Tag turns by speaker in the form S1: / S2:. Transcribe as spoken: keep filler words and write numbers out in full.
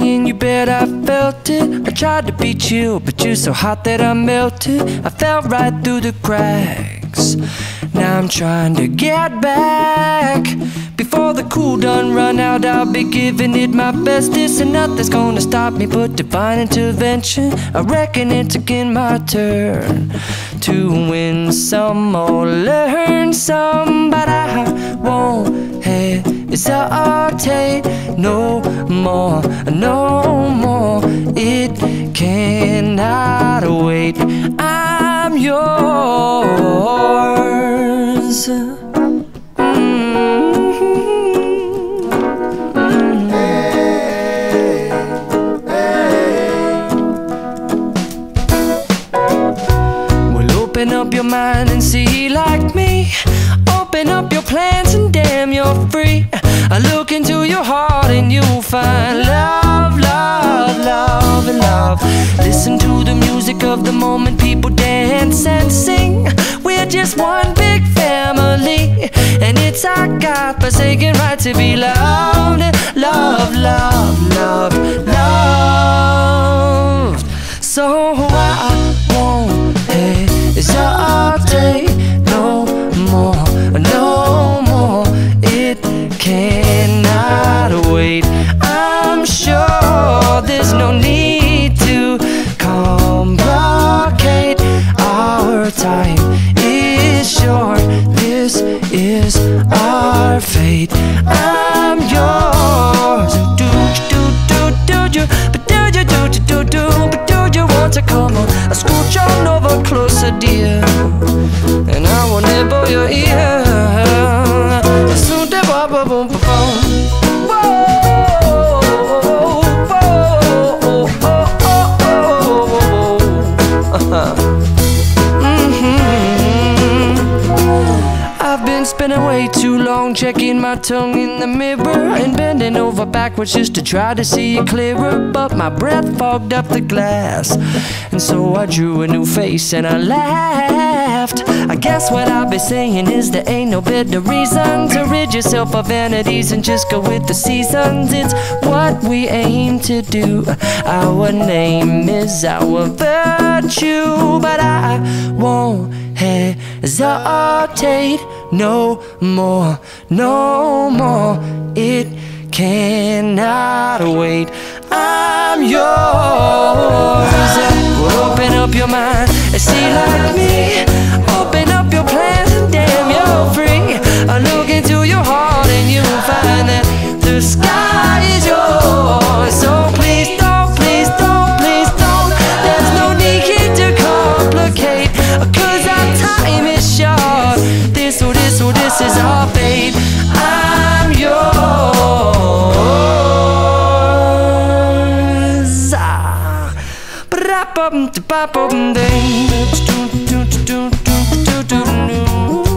S1: me and you bet I felt it. I tried to be chill, but you're so hot that I melted. I fell right through the cracks. Now I'm trying to get back. Before the cool done run out, I'll be giving it my bestest, and nothing's gonna stop me but divine intervention. I reckon it's again my turn to win some or learn some, but I won't hesitate no more, no more. It cannot wait. I'm yours. Open up your mind and see like me. Open up your plans and damn, you're free. I look into your heart and you'll find love, love, love, and love. Listen to the music of the moment, people dance and sing. We're just one big family, and it's our God-forsaken right to be loved. Love, love, love, loved. So I won't hesitate no more, no more. It cannot wait. I'm sure there's no need to complicate. Our time is short. This is our fate. I'm yours. Do do do do do, but do do do do do, but do you want to come on? I scooch on over closer, dear, and I will nibble your ear. Soon de ba ba boom ba boom. Whoa, whoa, oh, oh, oh, oh. I've been spending way too long checking my tongue in the mirror and bending over backwards just to try to see it clearer, but my breath fogged up the glass, and so I drew a new face and I laughed. I guess what I'll be saying is there ain't no better reason to rid yourself of vanities and just go with the seasons. It's what we aim to do. Our name is our virtue, but I won't hesitate no more, no more. It cannot wait. I'm yours. Well, open up your mind and see like me. Open up your plans and damn, you're free. I look into your heart and you'll find that the sky is yours. So please don't, please don't, please don't. There's no need to complicate, 'cause our time is short. This, oh this, oh this is our fate. I'm yours. Ah. Ba-da-bum-da-ba-bum-ding.